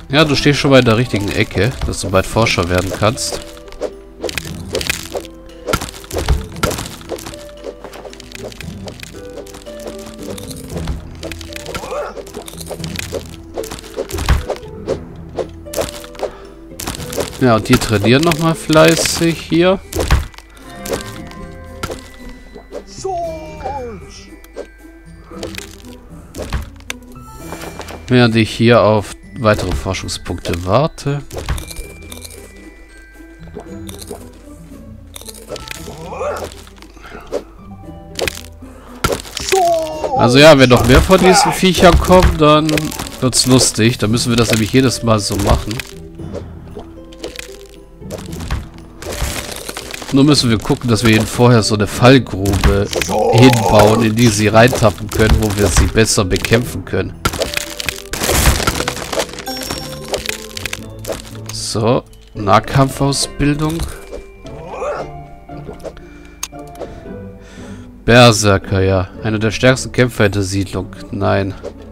Ja, du stehst schon mal in der richtigen Ecke, dass du bald Forscher werden kannst. Ja, und die trainieren nochmal fleißig hier. Während ich hier auf weitere Forschungspunkte warte. Also ja, wenn noch mehr von diesen Viechern kommen, dann wird's lustig. Dann müssen wir das nämlich jedes Mal so machen. Nur müssen wir gucken, dass wir ihnen vorher so eine Fallgrube hinbauen, in die sie reintappen können, wo wir sie besser bekämpfen können. So, Nahkampfausbildung. Berserker, ja. Einer der stärksten Kämpfer in der Siedlung. Nein.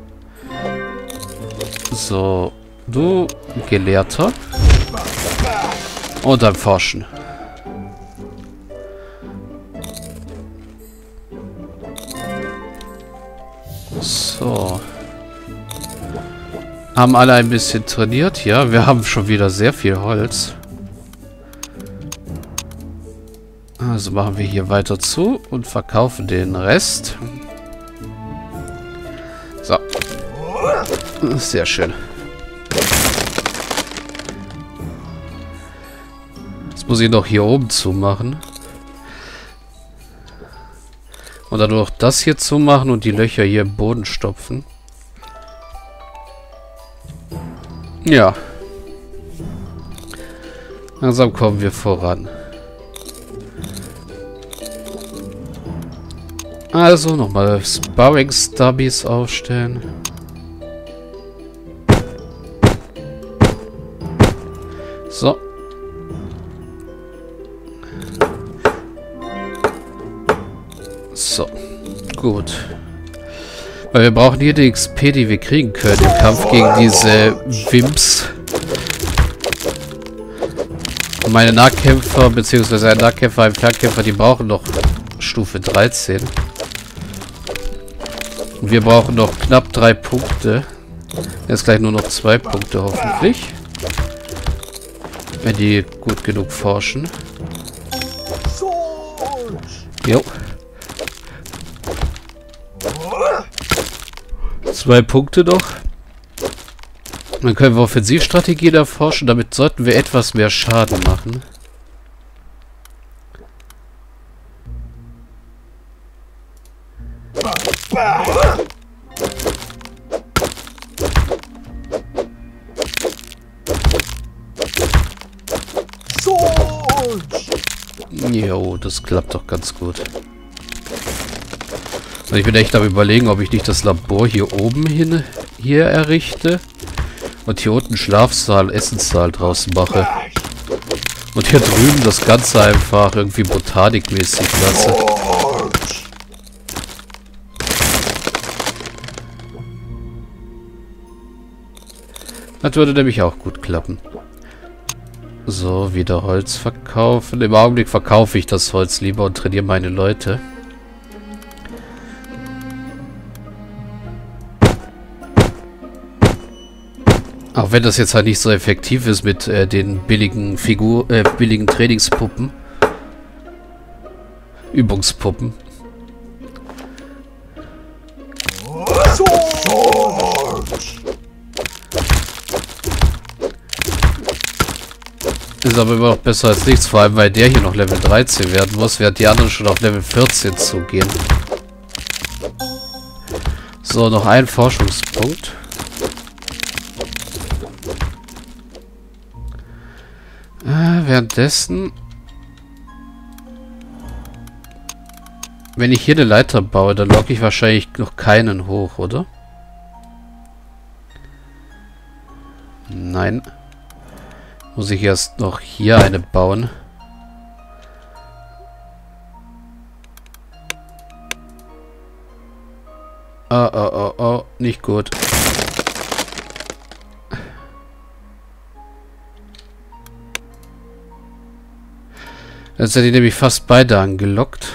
So, du Gelehrter. Und dann Forschen. So. Haben alle ein bisschen trainiert? Ja, wir haben schon wieder sehr viel Holz. Also machen wir hier weiter zu und verkaufen den Rest. So. Sehr schön. Jetzt muss ich noch hier oben zumachen. Und dann noch das hier zumachen und die Löcher hier im Boden stopfen. Ja. Langsam kommen wir voran. Also nochmal Sparring Stubbies aufstellen. So. So. Gut. Weil wir brauchen hier die XP, die wir kriegen können im Kampf gegen diese Wimps. Und meine Nahkämpfer, beziehungsweise ein Nahkämpfer, ein Fernkämpfer, die brauchen noch Stufe 13. Und wir brauchen noch knapp 3 Punkte. Jetzt gleich nur noch 2 Punkte hoffentlich. Wenn die gut genug forschen. Jo. 2 Punkte noch. Dann können wir Offensivstrategien erforschen. Damit sollten wir etwas mehr Schaden machen. Jo, das klappt doch ganz gut. Und ich bin echt am Überlegen, ob ich nicht das Labor hier oben hier errichte und hier unten Schlafsaal, Essenssaal draußen mache. Und hier drüben das Ganze einfach irgendwie botanikmäßig lasse. Das würde nämlich auch gut klappen. So, wieder Holz verkaufen. Im Augenblick verkaufe ich das Holz lieber und trainiere meine Leute. Auch wenn das jetzt halt nicht so effektiv ist mit den billigen billigen Trainingspuppen. Übungspuppen. Ist aber immer noch besser als nichts, vor allem weil der hier noch Level 13 werden muss, während die anderen schon auf Level 14 zugehen. So, noch ein Forschungspunkt. Währenddessen, wenn ich hier eine Leiter baue, dann locke ich wahrscheinlich noch keinen hoch, oder? Nein. Muss ich erst noch hier eine bauen. Oh, nicht gut. Jetzt sind die nämlich fast beide angelockt.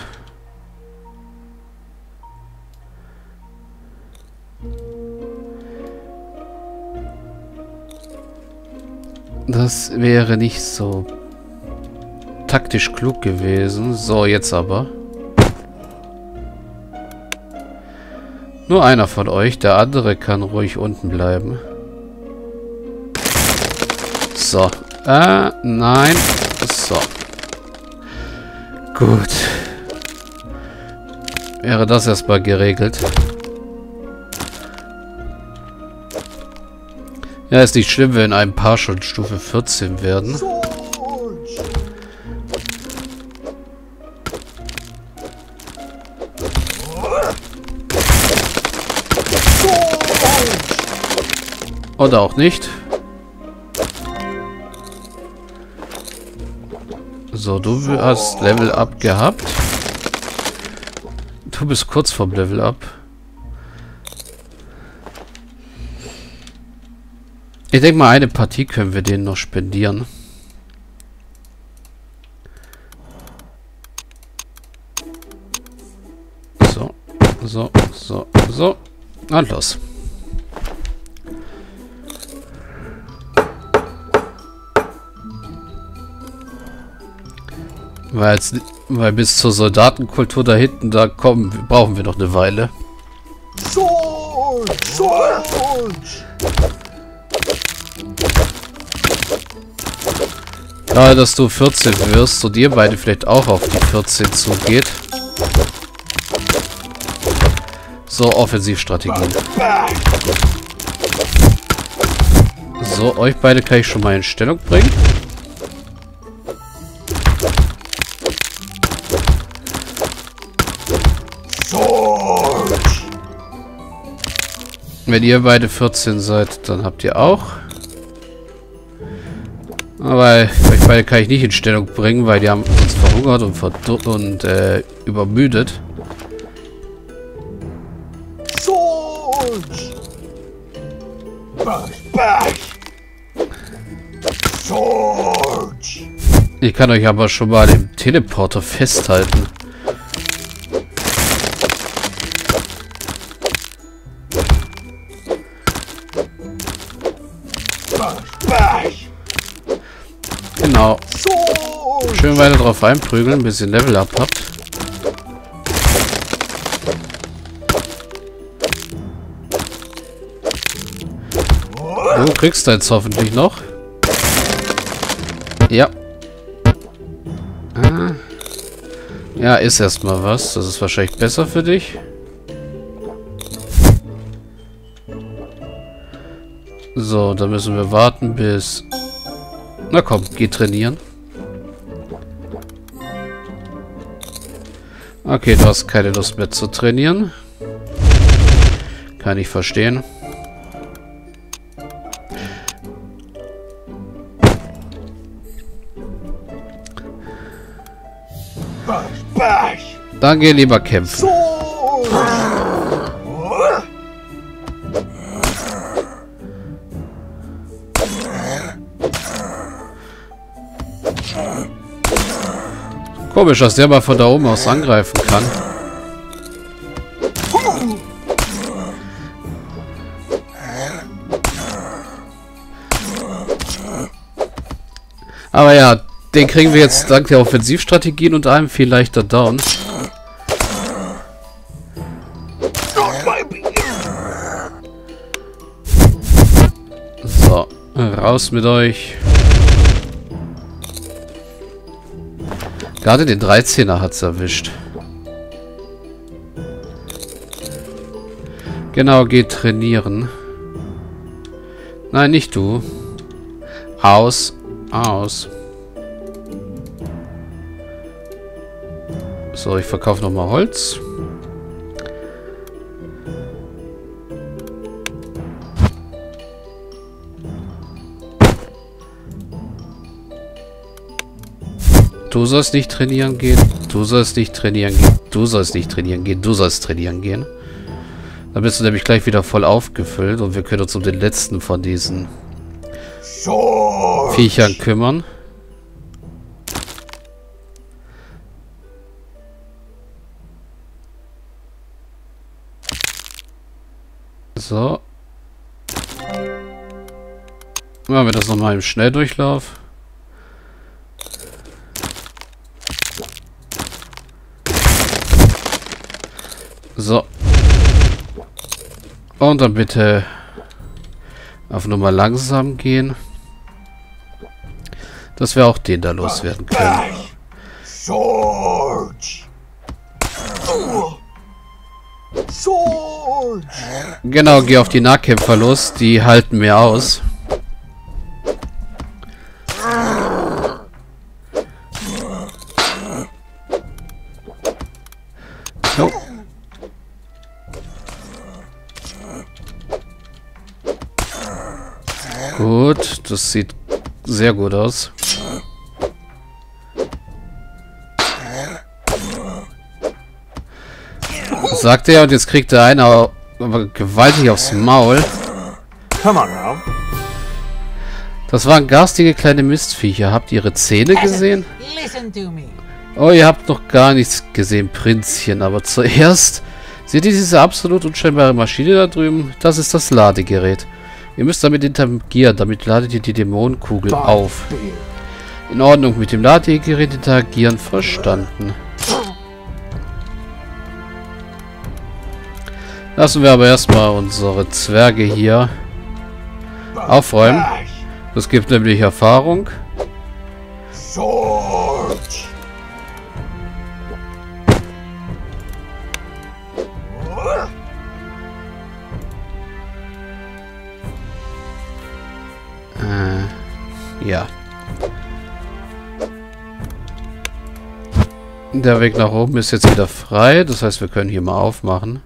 Das wäre nicht so taktisch klug gewesen. So, jetzt aber. Nur einer von euch, der andere kann ruhig unten bleiben. So. Nein. So. Gut. Wäre das erstmal geregelt. Ja, ist nicht schlimm, wenn ein paar schon Stufe 14 werden. Oder auch nicht. So, du hast Level Up gehabt. Du bist kurz vorm Level Up. Ich denke mal, eine Partie können wir denen noch spendieren. So, so, so, so. Und los. Weil bis zur Soldatenkultur da hinten, da brauchen wir noch eine Weile. Ja, dass du 14 wirst und ihr beide vielleicht auch auf die 14 zugeht. So, Offensivstrategien. So, euch beide kann ich schon mal in Stellung bringen. Wenn ihr beide 14 seid, dann habt ihr auch. Aber euch beide kann ich nicht in Stellung bringen, weil die haben uns verhungert und übermüdet. Ich kann euch aber schon mal im Teleporter festhalten. Genau. Schön weiter drauf einprügeln, bis ihr Level Up habt. Du kriegst jetzt hoffentlich noch. Ja. Ja, ist erstmal was. Das ist wahrscheinlich besser für dich. So, da müssen wir warten bis... Na komm, geh trainieren. Okay, du hast keine Lust mehr zu trainieren. Kann ich verstehen. Dann geh lieber kämpfen. Komisch, dass der mal von da oben aus angreifen kann. Aber ja, den kriegen wir jetzt dank der Offensivstrategien und allem viel leichter down. So, raus mit euch. Gerade den 13er hat es erwischt. Genau, geht trainieren. Nein, nicht du. Aus. Aus. So, ich verkaufe nochmal Holz. Du sollst nicht trainieren gehen. Du sollst nicht trainieren gehen. Du sollst nicht trainieren gehen. Du sollst trainieren gehen. Dann bist du nämlich gleich wieder voll aufgefüllt und wir können uns um den letzten von diesen Viechern kümmern. So. Machen wir das nochmal im Schnelldurchlauf. So. Und dann bitte auf Nummer langsam gehen. Dass wir auch den da loswerden können. Genau, geh auf die Nahkämpfer los. Die halten mehr aus. So. Gut, das sieht sehr gut aus. Sagt er, und jetzt kriegt der eine aber gewaltig aufs Maul. Das waren garstige kleine Mistviecher. Habt ihr ihre Zähne gesehen? Oh, ihr habt noch gar nichts gesehen, Prinzchen. Aber zuerst seht ihr diese absolut unscheinbare Maschine da drüben? Das ist das Ladegerät. Ihr müsst damit interagieren. Damit ladet ihr die Dämonenkugel auf. In Ordnung, mit dem Ladegerät interagieren. Verstanden. Lassen wir aber erstmal unsere Zwerge hier aufräumen. Das gibt nämlich Erfahrung. Ja. Der Weg nach oben ist jetzt wieder frei. Das heißt, wir können hier mal aufmachen.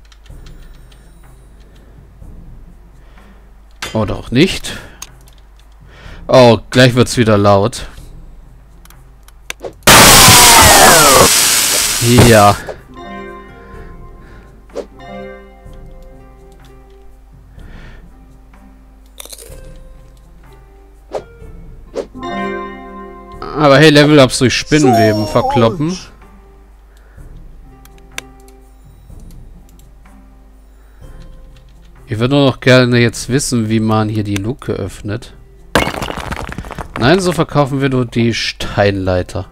Oder auch nicht. Oh, gleich wird es wieder laut. Ja. Aber hey, Level-Ups durch Spinnenweben verkloppen. Ich würde nur noch gerne jetzt wissen, wie man hier die Luke öffnet. Nein, so verkaufen wir nur die Steinleiter.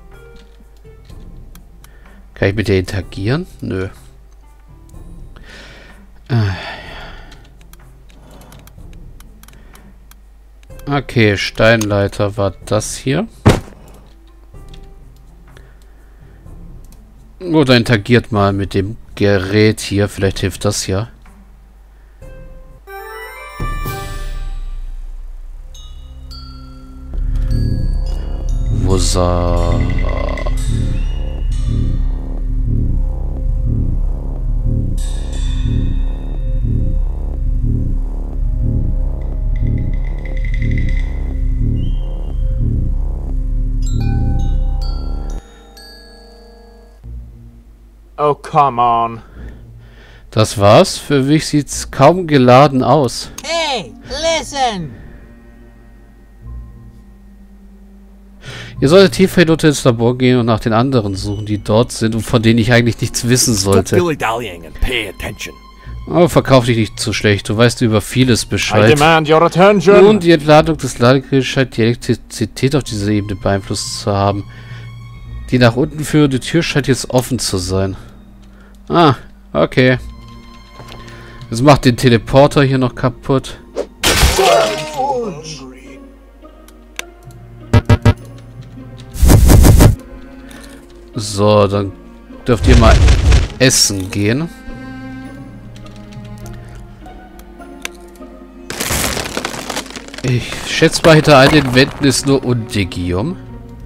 Kann ich mit der interagieren? Nö. Okay, Steinleiter war das hier. Oder interagiert mal mit dem Gerät hier. Vielleicht hilft das ja. Wusa. Oh, come on. Das war's? Für mich sieht's kaum geladen aus. Hey, listen! Ihr solltet tiefer hinunter ins Labor gehen und nach den anderen suchen, die dort sind und von denen ich eigentlich nichts wissen sollte. Oh, verkauf dich nicht so schlecht. Du weißt über vieles Bescheid. Nun, die Entladung des Ladegeräts scheint die Elektrizität auf dieser Ebene beeinflusst zu haben. Die nach unten führende Tür scheint jetzt offen zu sein. Ah, okay. Das macht den Teleporter hier noch kaputt. So, dann dürft ihr mal essen gehen. Ich schätze mal, hinter all den Wänden ist nur Undigium.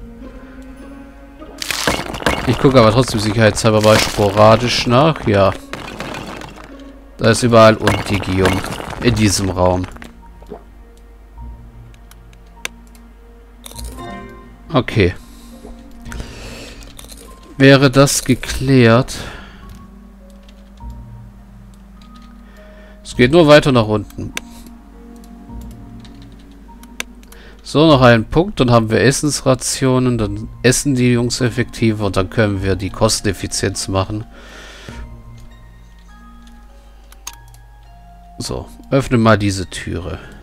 Ich gucke aber trotzdem sicherheitshalber mal sporadisch nach. Ja. Da ist überall Undigium in diesem Raum. Okay. Wäre das geklärt? Es geht nur weiter nach unten. So, noch einen Punkt, dann haben wir Essensrationen, dann essen die Jungs effektiver und dann können wir die Kosteneffizienz machen. So, öffne mal diese Türe.